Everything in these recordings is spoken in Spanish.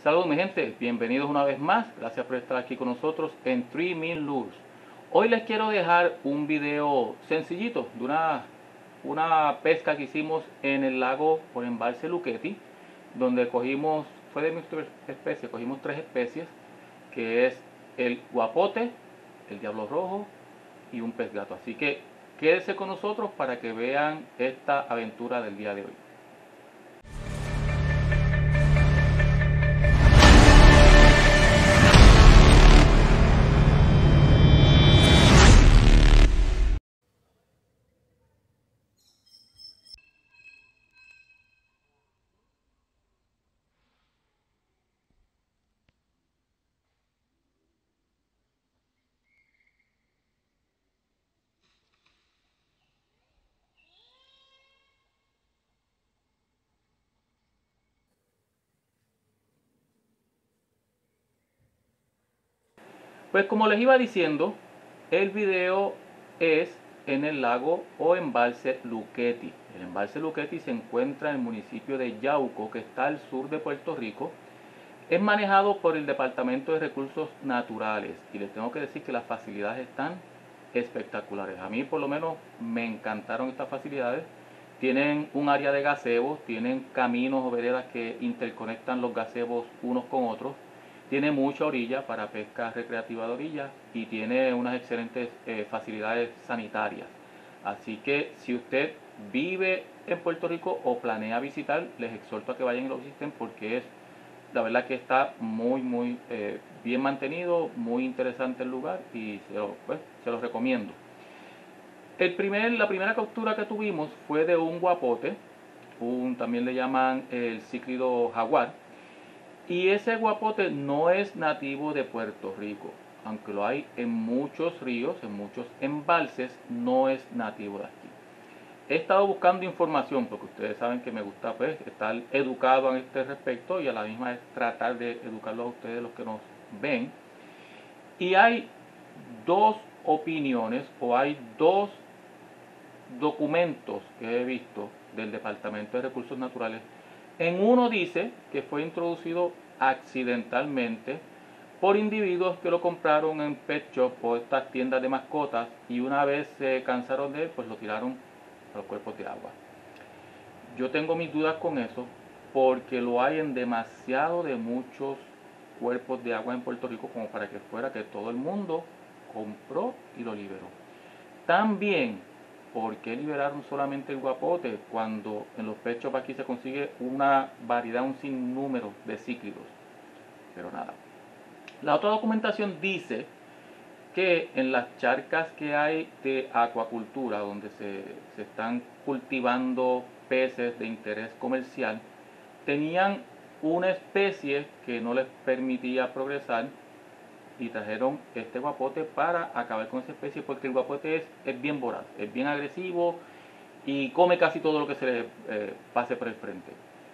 Saludos mi gente, bienvenidos una vez más, gracias por estar aquí con nosotros en 3000 Lures. Hoy les quiero dejar un video sencillito de una pesca que hicimos en el lago por embalse Luquetti, donde cogimos, fue de mixtura especie, cogimos 3 especies, que es el guapote, el diablo rojo y un pez gato. Así que quédense con nosotros para que vean esta aventura del día de hoy. Pues como les iba diciendo, el video es en el lago o embalse Luquetti. El embalse Luquetti se encuentra en el municipio de Yauco, que está al sur de Puerto Rico. Es manejado por el Departamento de Recursos Naturales y les tengo que decir que las facilidades están espectaculares. A mí por lo menos me encantaron estas facilidades. Tienen un área de gazebos, tienen caminos o veredas que interconectan los gazebos unos con otros. Tiene mucha orilla para pesca recreativa de orilla y tiene unas excelentes facilidades sanitarias. Así que si usted vive en Puerto Rico o planea visitar, les exhorto a que vayan y lo visiten porque es la verdad que está muy bien mantenido, muy interesante el lugar y se los recomiendo. La primera captura que tuvimos fue de un guapote, también le llaman el cíclido jaguar. Y ese guapote no es nativo de Puerto Rico, aunque lo hay en muchos ríos, en muchos embalses, no es nativo de aquí. He estado buscando información porque ustedes saben que me gusta pues estar educado en este respecto y a la misma vez tratar de educarlos a ustedes los que nos ven. Y hay dos opiniones o hay dos documentos que he visto del Departamento de Recursos Naturales. En uno dice que fue introducido accidentalmente por individuos que lo compraron en pet shop o estas tiendas de mascotas y una vez se cansaron de él, pues lo tiraron a los cuerpos de agua. Yo tengo mis dudas con eso porque lo hay en demasiado de muchos cuerpos de agua en Puerto Rico como para que fuera que todo el mundo compró y lo liberó. También, ¿por qué liberaron solamente el guapote cuando en los pet shops aquí se consigue una variedad, un sinnúmero de cíclidos? Pero nada. La otra documentación dice que en las charcas que hay de acuacultura, donde se están cultivando peces de interés comercial, tenían una especie que no les permitía progresar y trajeron este guapote para acabar con esa especie porque el guapote es bien voraz, es bien agresivo y come casi todo lo que se le pase por el frente.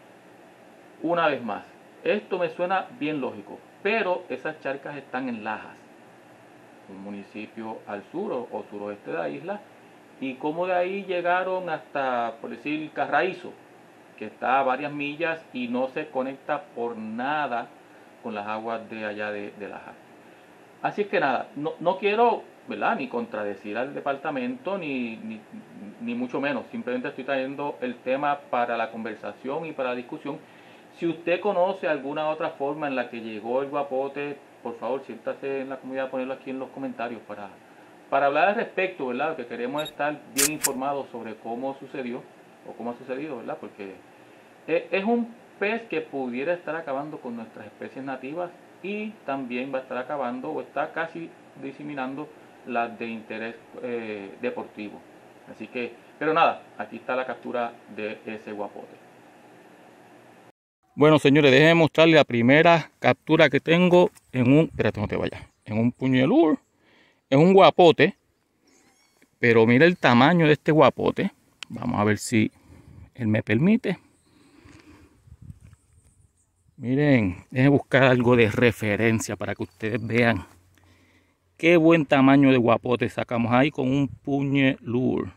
Una vez más, esto me suena bien lógico, pero esas charcas están en Lajas, un municipio al sur o suroeste de la isla, y como de ahí llegaron hasta, por decir, Carraízo, que está a varias millas y no se conecta por nada con las aguas de allá de Lajas. Así que nada, no quiero, ¿verdad?, ni contradecir al departamento, ni mucho menos. Simplemente estoy trayendo el tema para la conversación y para la discusión. Si usted conoce alguna otra forma en la que llegó el guapote, por favor, siéntase en la comunidad a ponerlo aquí en los comentarios para hablar al respecto, ¿verdad? Que queremos estar bien informados sobre cómo sucedió o cómo ha sucedido, ¿verdad? Porque es un pez que pudiera estar acabando con nuestras especies nativas y también va a estar acabando o está casi diseminando las de interés deportivo. Así que, pero nada, aquí está la captura de ese guapote. Bueno, señores, déjenme mostrarles la primera captura que tengo espérate, no te vayas, en un puño de lure, es un guapote, pero mira el tamaño de este guapote. Vamos a ver si él me permite. Miren, déjenme buscar algo de referencia para que ustedes vean qué buen tamaño de guapote sacamos ahí con un puño lure.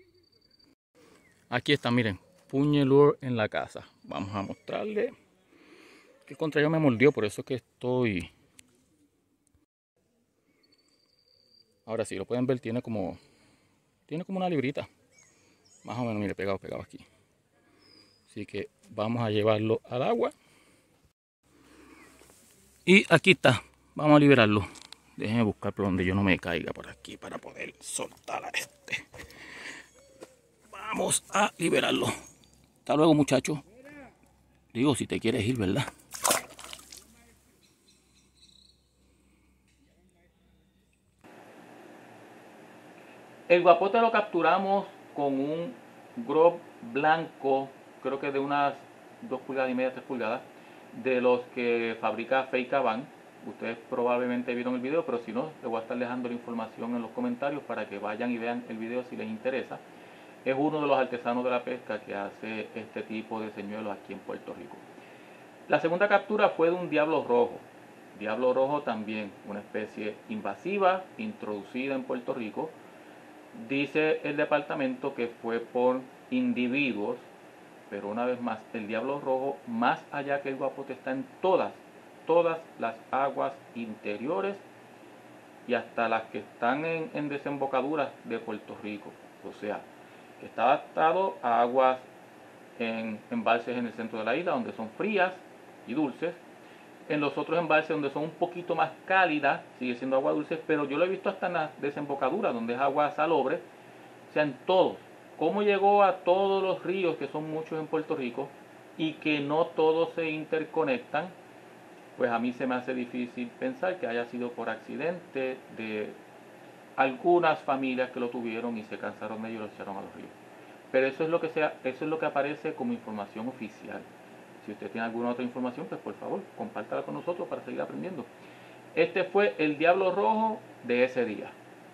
Aquí está, miren, puño lure en la casa. Vamos a mostrarle. que contra ella me mordió, por eso es que estoy... Ahora sí, lo pueden ver, tiene como una librita. Más o menos, mire, pegado aquí. Así que vamos a llevarlo al agua. Y aquí está, vamos a liberarlo. Déjenme buscar por donde yo no me caiga por aquí para poder soltar a este. Vamos a liberarlo. Hasta luego, muchacho. Digo, si te quieres ir, ¿verdad? El guapote lo capturamos con un grub blanco, creo que de unas 2 pulgadas y media, 3 pulgadas, de los que fabrica Fake Van. Ustedes probablemente vieron el video, pero si no, les voy a estar dejando la información en los comentarios para que vayan y vean el video si les interesa. Es uno de los artesanos de la pesca que hace este tipo de señuelos aquí en Puerto Rico. La segunda captura fue de un diablo rojo. Diablo rojo también, una especie invasiva, introducida en Puerto Rico. Dice el departamento que fue por individuos, pero una vez más, el diablo rojo, más allá que el guapote, está en todas las aguas interiores y hasta las que están en desembocaduras de Puerto Rico. O sea, que está adaptado a aguas en embalses en el centro de la isla, donde son frías y dulces. En los otros embalses donde son un poquito más cálidas, sigue siendo agua dulce, pero yo lo he visto hasta en las desembocaduras, donde es agua salobre, o sea, en todos. ¿Cómo llegó a todos los ríos, que son muchos en Puerto Rico, y que no todos se interconectan? Pues a mí se me hace difícil pensar que haya sido por accidente de algunas familias que lo tuvieron y se cansaron de ellos y lo echaron a los ríos. Pero eso es lo que aparece como información oficial. Si usted tiene alguna otra información, pues por favor, compártala con nosotros para seguir aprendiendo. Este fue el diablo rojo de ese día.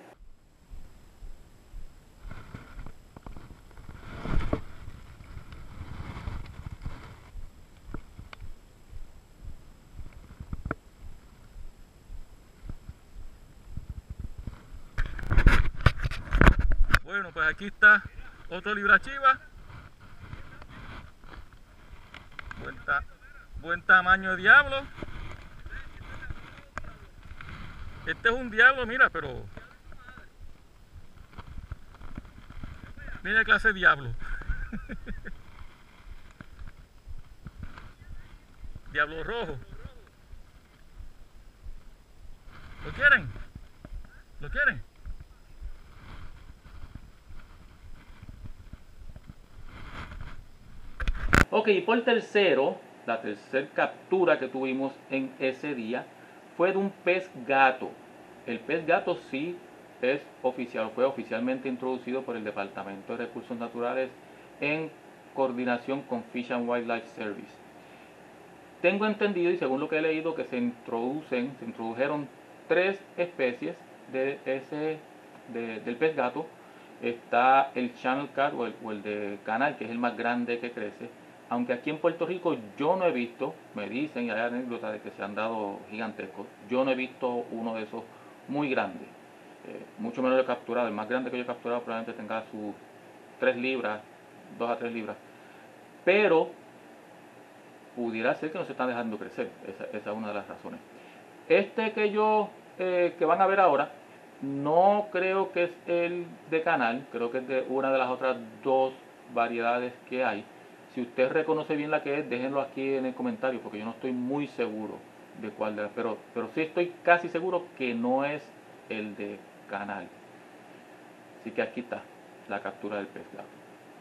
Bueno, pues aquí está otro librachiva. Buen tamaño de diablo. Este es un diablo, mira, pero... Mira qué clase de diablo. Diablo rojo. ¿Lo quieren? ¿Lo quieren? Ok, por tercero, la tercera captura que tuvimos en ese día fue de un pez gato. El pez gato sí es oficial, fue oficialmente introducido por el Departamento de Recursos Naturales en coordinación con Fish and Wildlife Service. Tengo entendido, y según lo que he leído, que se introdujeron 3 especies del pez gato. Está el Channel Cat o el de canal, que es el más grande que crece. Aunque aquí en Puerto Rico yo no he visto, me dicen y hay anécdotas de que se han dado gigantescos, yo no he visto uno de esos muy grandes. Mucho menos lo he capturado. El más grande que yo he capturado probablemente tenga sus 3 libras, 2 a 3 libras. Pero pudiera ser que no se están dejando crecer. Esa es una de las razones. Este que van a ver ahora, no creo que es el de canal, creo que es de una de las otras 2 variedades que hay. Si usted reconoce bien la que es, déjenlo aquí en el comentario, porque yo no estoy muy seguro de cuál de las, pero sí estoy casi seguro que no es el de canal. Así que aquí está la captura del pez gato.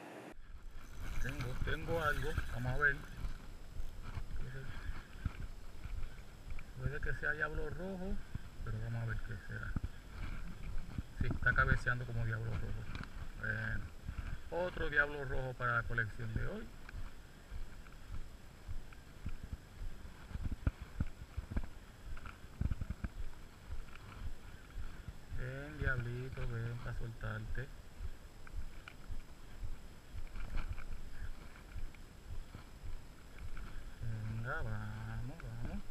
Tengo algo, vamos a ver. Puede que sea diablo rojo, pero vamos a ver qué será. Sí, está cabeceando como diablo rojo. Bueno, otro diablo rojo para la colección de hoy. Ven, diablito, ven para soltarte. Venga, vamos, vamos.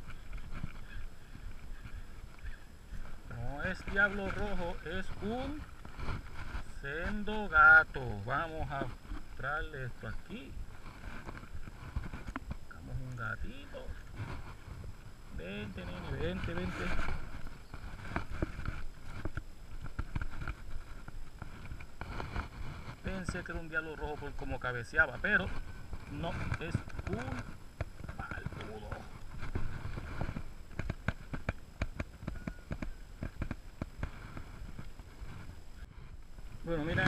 No es diablo rojo, es un sendo gato. Vamos a mostrarle esto aquí. Buscamos un gato. gatito. Vente, nene, vente, vente. Pensé que era un diablo rojo por como cabeceaba, pero no, es un barbudo. Bueno, mira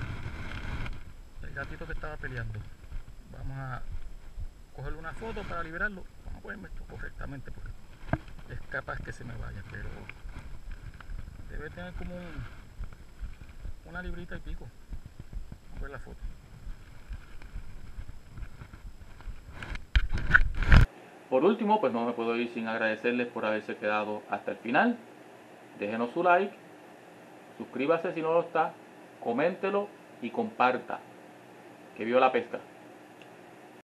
el gatito que estaba peleando. Vamos a cogerle una foto para liberarlo. Vamos a ponerme esto correctamente porque es capaz que se me vaya, pero debe tener como una librita y pico. Vamos a ver la foto. Por último, pues no me puedo ir sin agradecerles por haberse quedado hasta el final. Déjenos su like, suscríbase si no lo está, coméntelo y comparta. Que viva la pesca.